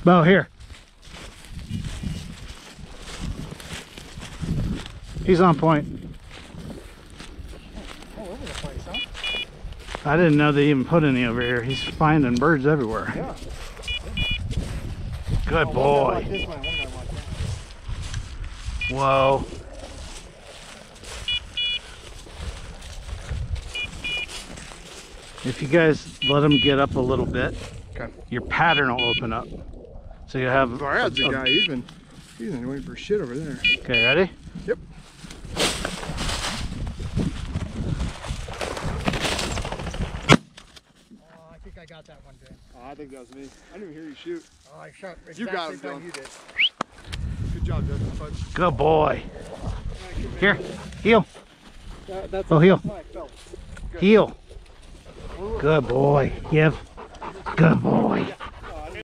Beau, here. He's on point. All over the place, huh? I didn't know they even put any over here. He's finding birds everywhere. Yeah. Good Oh, boy. one guy this one, one guy like that. Whoa. If you guys let him get up a little bit, Okay. your pattern will open up. So you have. Oh, that's a guy. He's been waiting for shit over there. Okay, ready? Yep. Oh, I think I got that one, Dan. Oh, I think that was me. I didn't even hear you shoot. Oh, I shot exactly You got him, when Dylan. you did. Good job, Justin. Fun. Good boy. Here, heel. That's Oh, heel. my felt. Heel. Good boy. Give. Good boy.